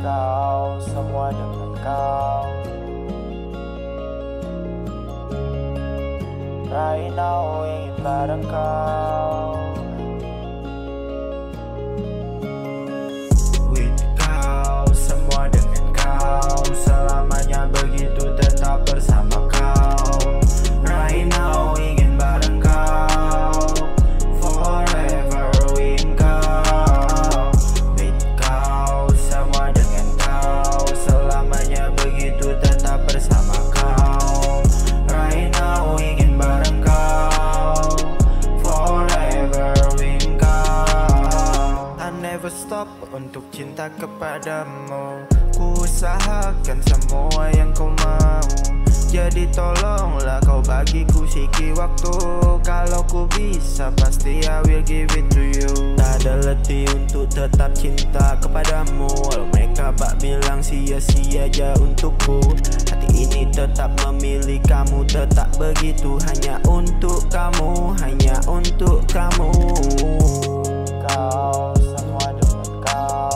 Kau semua dengan kau. Right now ingin bareng kau. With kau, semua dengan kau. Selamanya begitu tetap bersama kau. Right now ingin bareng kau. Forever with kau. With kau, semua dengan kau. Selamanya begitu tetap bersama kau. Right now ingin bareng kau. Forever with kau. I never stop untuk cinta kepadamu. Ku usahakan semua yang kau mau. Jadi tolonglah kau bagiku sikit waktu. Kalau ku bisa pasti I will give it to you. Tak ada letih untuk tetap cinta kepadamu. Walau mereka bak bilang sia-sia aja untukku. Hati ini tetap memilih kamu. Tetap begitu hanya untuk kamu. Hanya untuk kamu. Kau semua dengan kau.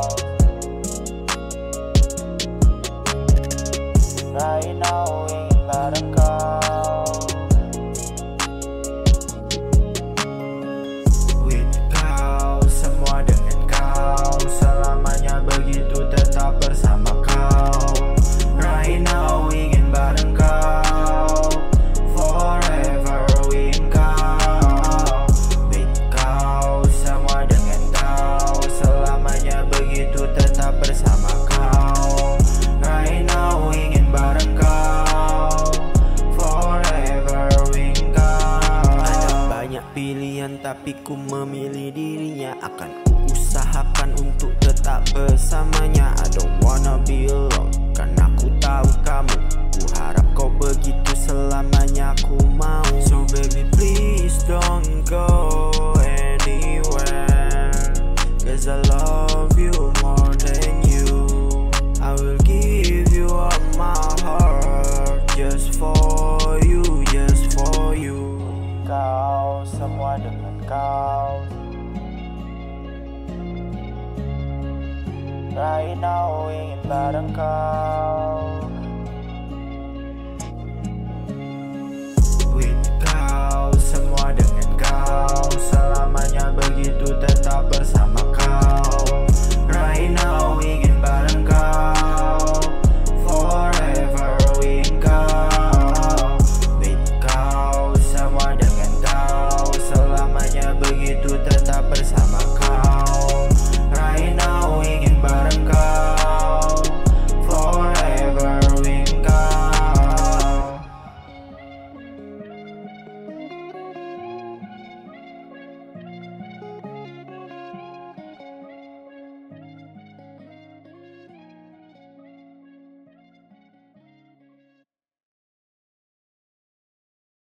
Right now ingin bareng kau. With kau, semua dengan kau. Selamanya begitu tetap bersama kau. Right now ingin bareng kau. Forever with kau. With kau, semua dengan kau. Selamanya begitu tetap bersama kau. Right now ingin bareng kau. Forever with kau. Ada banyak pilihan tapi ku memilih dirinya. Akan ku usahakan untuk tetap bersamanya. I don't wanna be alone, karena ku tahu kamu. Ku harap kau begitu selamanya ku mau. So baby please don't go anywhere, cause I love you more than you. I will give you all my heart, just for you, just for you. Kau semua dengan kau. Right now ingin bareng kau. With kau, semua dengan kau. Selamanya begitu tetap bersama kau. Right now